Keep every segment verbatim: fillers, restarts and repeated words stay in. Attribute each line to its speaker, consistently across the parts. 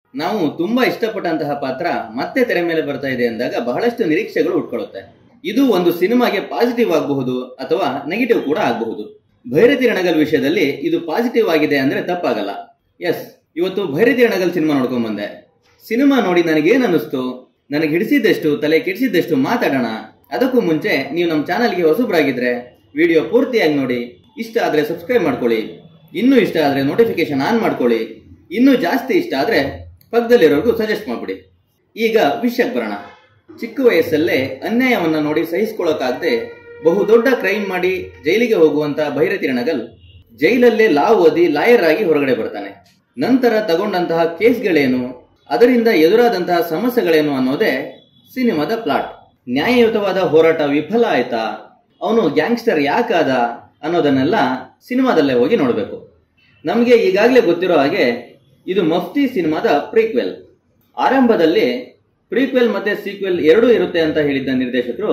Speaker 1: ನಾವು ತುಂಬಾ ಇಷ್ಟಪಟ್ಟಂತಹ ಪಾತ್ರ ಮತ್ತೆ ತೆರೆ ಮೇಲೆ ಬರ್ತಾ ಇದೆ ಅಂದಾಗ ಬಹಳಷ್ಟು ನಿರೀಕ್ಷೆಗಳು ಉಟ್ಕೊಳ್ಳುತ್ತೆ. ಇದು ಒಂದು ಸಿನಿಮಾಗೆ ಪಾಸಿಟಿವ್ ಆಗಬಹುದು ಅಥವಾ ನೆಗೆಟಿವ್ ಕೂಡ ಆಗಬಹುದು. ಭೈರತಿ ರಣಗಲ್ ವಿಷಯದಲ್ಲಿ ಇದು ಪಾಸಿಟಿವ್ ಆಗಿದೆ ಅಂದ್ರೆ ತಪ್ಪಾಗಲ್ಲ. ಎಸ್, ಇವತ್ತು ಭೈರತಿ ರಣಗಲ್ ಸಿನಿಮಾ ನೋಡ್ಕೊಂಡ್ ಬಂದೆ. ಸಿನಿಮಾ ನೋಡಿ ನನಗೇನು ಅನ್ನಿಸ್ತು, ನನಗೆ ಹಿಡಿಸಿದ್ದೆಷ್ಟು ತಲೆ ಕೆಡಿಸಿದ್ದೆಷ್ಟು ಮಾತಾಡೋಣ. ಅದಕ್ಕೂ ಮುಂಚೆ ನೀವು ನಮ್ಮ ಚಾನಲ್ಗೆ ಹೊಸಬ್ರಾಗಿದ್ರೆ ವಿಡಿಯೋ ಪೂರ್ತಿಯಾಗಿ ನೋಡಿ. ಇಷ್ಟ ಆದ್ರೆ ಸಬ್ಸ್ಕ್ರೈಬ್ ಮಾಡ್ಕೊಳ್ಳಿ, ಇನ್ನೂ ಇಷ್ಟ ಆದ್ರೆ ನೋಟಿಫಿಕೇಶನ್ ಆನ್ ಮಾಡ್ಕೊಳ್ಳಿ, ಇನ್ನೂ ಜಾಸ್ತಿ ಇಷ್ಟ ಆದ್ರೆ ಪಕ್ಕದಲ್ಲಿರೋರ್ಗೂ ಸಜೆಸ್ಟ್ ಮಾಡ್ಬಿಡಿ. ಈಗ ವಿಷಯಕ್ಕೆ ಬರೋಣ. ಚಿಕ್ಕ ವಯಸ್ಸಲ್ಲೇ ಅನ್ಯಾಯವನ್ನ ನೋಡಿ ಸಹಿಸ್ಕೊಳ್ಳೋಕಾಗದೆ ಬಹುದೊಡ್ಡ ಕ್ರೈಮ್ ಮಾಡಿ ಜೈಲಿಗೆ ಹೋಗುವಂತ ಭೈರತಿ ರಣಗಲ್ ಜೈಲಲ್ಲೇ ಲಾ ಓದಿ ಲಾಯರ್ ಆಗಿ ಹೊರಗಡೆ ಬರ್ತಾನೆ. ನಂತರ ತಗೊಂಡಂತಹ ಕೇಸ್ಗಳೇನು, ಅದರಿಂದ ಎದುರಾದಂತಹ ಸಮಸ್ಯೆಗಳೇನು ಅನ್ನೋದೇ ಸಿನಿಮಾದ ಪ್ಲಾಟ್. ನ್ಯಾಯಯುತವಾದ ಹೋರಾಟ ವಿಫಲ ಆಯ್ತಾ, ಅವನು ಗ್ಯಾಂಗ್ಸ್ಟರ್ ಯಾಕಾದ ಅನ್ನೋದನ್ನೆಲ್ಲ ಸಿನಿಮಾದಲ್ಲೇ ಹೋಗಿ ನೋಡಬೇಕು. ನಮಗೆ ಈಗಾಗಲೇ ಗೊತ್ತಿರೋ ಹಾಗೆ ಇದು ಮಫ್ತಿ ಸಿನಿಮಾದ ಪ್ರೀಕ್ವೆಲ್. ಆರಂಭದಲ್ಲಿ ಪ್ರೀಕ್ವೆಲ್ ಮತ್ತೆ ಸೀಕ್ವೆಲ್ ಎರಡೂ ಇರುತ್ತೆ ಅಂತ ಹೇಳಿದ್ದ ನಿರ್ದೇಶಕರು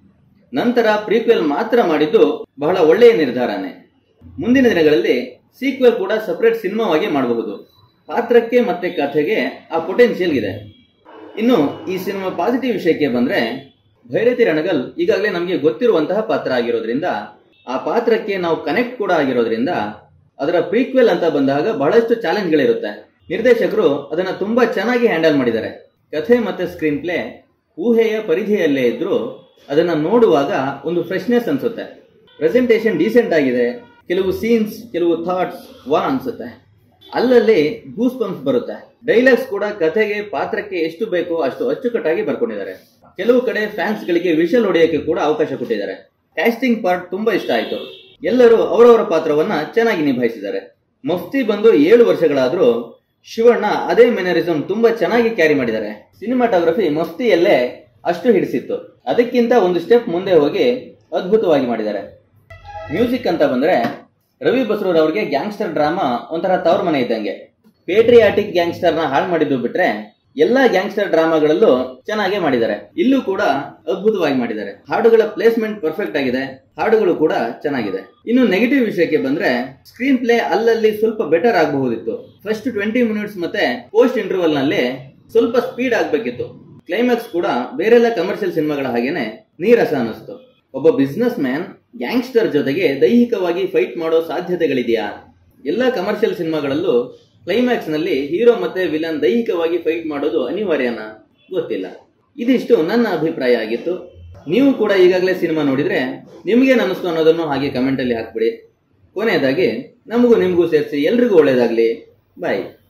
Speaker 1: ನಂತರ ಪ್ರೀಕ್ವೆಲ್ ಮಾತ್ರ ಮಾಡಿದ್ದು ಬಹಳ ಒಳ್ಳೆಯ ನಿರ್ಧಾರನೇ. ಮುಂದಿನ ದಿನಗಳಲ್ಲಿ ಸೀಕ್ವೆಲ್ ಕೂಡ ಸಪರೇಟ್ ಸಿನಿಮಾವಾಗಿ ಮಾಡಬಹುದು. ಪಾತ್ರಕ್ಕೆ ಮತ್ತೆ ಕಥೆಗೆ ಆ ಪೊಟೆನ್ಷಿಯಲ್ ಇದೆ. ಇನ್ನು ಈ ಸಿನಿಮಾ ಪಾಸಿಟಿವ್ ವಿಷಯಕ್ಕೆ ಬಂದ್ರೆ, ಭೈರತಿ ರಣಗಲ್ ಈಗಾಗಲೇ ನಮಗೆ ಗೊತ್ತಿರುವಂತಹ ಪಾತ್ರ ಆಗಿರೋದ್ರಿಂದ, ಆ ಪಾತ್ರಕ್ಕೆ ನಾವು ಕನೆಕ್ಟ್ ಕೂಡ ಆಗಿರೋದ್ರಿಂದ ಅದರ ಪ್ರೀಕ್ವೆಲ್ ಅಂತ ಬಂದಾಗ ಬಹಳಷ್ಟು ಚಾಲೆಂಜ್ಗಳಿರುತ್ತೆ. ನಿರ್ದೇಶಕರು ಅದನ್ನ ತುಂಬಾ ಚೆನ್ನಾಗಿ ಹ್ಯಾಂಡಲ್ ಮಾಡಿದ್ದಾರೆ. ಕಥೆ ಮತ್ತೆ ಸ್ಕ್ರೀನ್ ಪ್ಲೇ ಊಹೆಯ ಪರಿಧಿಯಲ್ಲೇ ಇದ್ರೂ ಅದನ್ನ ನೋಡುವಾಗ ಒಂದು ಫ್ರೆಶ್ನೆಸ್ ಅನ್ಸುತ್ತೆ. ಪ್ರೆಸೆಂಟೇಷನ್ ಡೀಸೆಂಟ್ ಆಗಿದೆ. ಕೆಲವು ಸೀನ್ಸ್, ಕೆಲವು ಥಾಟ್ಸ್ ವಾ ಅನ್ಸುತ್ತೆ. ಅಲ್ಲಲ್ಲಿ ಗೂಸ್ ಬಂಪ್ಸ್ ಬರುತ್ತೆ. ಡೈಲಾಗ್ಸ್ ಕೂಡ ಕಥೆಗೆ ಪಾತ್ರಕ್ಕೆ ಎಷ್ಟು ಬೇಕೋ ಅಷ್ಟು ಅಚ್ಚುಕಟ್ಟಾಗಿ ಬರ್ಕೊಂಡಿದ್ದಾರೆ. ಕೆಲವು ಕಡೆ ಫ್ಯಾನ್ಸ್ ಗಳಿಗೆ ವಿಷಲ್ ಹೊಡೆಯೋಕೆ ಕೂಡ ಅವಕಾಶ ಕೊಟ್ಟಿದ್ದಾರೆ. ಕ್ಯಾಸ್ಟಿಂಗ್ ಪಾರ್ಟ್ ತುಂಬಾ ಇಷ್ಟ ಆಯ್ತು. ಎಲ್ಲರೂ ಅವರವರ ಪಾತ್ರವನ್ನ ಚೆನ್ನಾಗಿ ನಿಭಾಯಿಸಿದ್ದಾರೆ. ಮಫ್ತಿ ಬಂದು ಏಳು ವರ್ಷಗಳಾದ್ರೂ ಶಿವಣ್ಣ ಅದೇ ಮೆನರಿಸಮ್ ತುಂಬಾ ಚೆನ್ನಾಗಿ ಕ್ಯಾರಿ ಮಾಡಿದ್ದಾರೆ. ಸಿನಿಮಾಟೋಗ್ರಫಿ ಮಫ್ತಿಯಲ್ಲೇ ಅಷ್ಟು ಹಿಡಿಸಿತ್ತು, ಅದಕ್ಕಿಂತ ಒಂದು ಸ್ಟೆಪ್ ಮುಂದೆ ಹೋಗಿ ಅದ್ಭುತವಾಗಿ ಮಾಡಿದ್ದಾರೆ. ಮ್ಯೂಸಿಕ್ ಅಂತ ಬಂದ್ರೆ ರವಿ ಬಸ್ರೂರ್ ಅವ್ರಿಗೆ ಗ್ಯಾಂಗ್ಸ್ಟರ್ ಡ್ರಾಮಾ ಒಂಥರ ತವರ್ ಮನೆ ಇದ್ದಂಗೆ. ಪೇಟ್ರಿಯಾಟಿಕ್ ಗ್ಯಾಂಗ್ಸ್ಟರ್ ನ ಹಾಳು ಮಾಡಿದ್ದು ಬಿಟ್ರೆ ಎಲ್ಲಾ ಗ್ಯಾಂಗ್ಸ್ಟರ್ ಡ್ರಾಮಾಗಳಲ್ಲೂ ಚೆನ್ನಾಗೇ ಮಾಡಿದ್ದಾರೆ. ಇಲ್ಲೂ ಕೂಡ ಅದ್ಭುತವಾಗಿ ಮಾಡಿದ್ದಾರೆ. ಹಾಡುಗಳ ಪ್ಲೇಸ್ಮೆಂಟ್ ಪರ್ಫೆಕ್ಟ್ ಆಗಿದೆ, ಹಾಡುಗಳು ಕೂಡ ಚೆನ್ನಾಗಿದೆ. ಇನ್ನು ನೆಗೆಟಿವ್ ವಿಷಯಕ್ಕೆ ಬಂದ್ರೆ ಸ್ಕ್ರೀನ್ ಪ್ಲೇ ಅಲ್ಲಲ್ಲಿ ಸ್ವಲ್ಪ ಬೆಟರ್ ಆಗಬಹುದಿತ್ತು. ಫಸ್ಟ್ ಟ್ವೆಂಟಿ ಮಿನಿಟ್ಸ್ ಮತ್ತೆ ಪೋಸ್ಟ್ ಇಂಟರ್ವಲ್ ನಲ್ಲಿ ಸ್ವಲ್ಪ ಸ್ಪೀಡ್ ಆಗ್ಬೇಕಿತ್ತು. ಕ್ಲೈಮ್ಯಾಕ್ಸ್ ಕೂಡ ಬೇರೆಲ್ಲ ಕಮರ್ಷಿಯಲ್ ಸಿನಿಮಾಗಳ ಹಾಗೇನೆ ನೀರಸ ಅನ್ನಿಸ್ತು. ಒಬ್ಬ ಬಿಸ್ನೆಸ್ ಮ್ಯಾನ್ ಗ್ಯಾಂಗ್ಸ್ಟರ್ ಜೊತೆಗೆ ದೈಹಿಕವಾಗಿ ಫೈಟ್ ಮಾಡೋ ಸಾಧ್ಯತೆಗಳಿದೆಯಾ? ಎಲ್ಲ ಕಮರ್ಷಿಯಲ್ ಸಿನಿಮಾಗಳಲ್ಲೂ ಕ್ಲೈಮ್ಯಾಕ್ಸ್ ನಲ್ಲಿ ಹೀರೋ ಮತ್ತೆ ವಿಲನ್ ದೈಹಿಕವಾಗಿ ಫೈಟ್ ಮಾಡೋದು ಅನಿವಾರ್ಯನಾ? ಗೊತ್ತಿಲ್ಲ. ಇದಿಷ್ಟು ನನ್ನ ಅಭಿಪ್ರಾಯ ಆಗಿತ್ತು. ನೀವು ಕೂಡ ಈಗಾಗಲೇ ಸಿನಿಮಾ ನೋಡಿದ್ರೆ ನಿಮ್ಗೇನು ಅನ್ನಿಸ್ತು ಅನ್ನೋದನ್ನು ಹಾಗೆ ಕಮೆಂಟ್ ಅಲ್ಲಿ ಹಾಕ್ಬಿಡಿ. ಕೊನೆಯದಾಗಿ ನಮಗೂ ನಿಮಗೂ ಸೇರಿಸಿ ಎಲ್ರಿಗೂ ಒಳ್ಳೇದಾಗ್ಲಿ. ಬಾಯ್.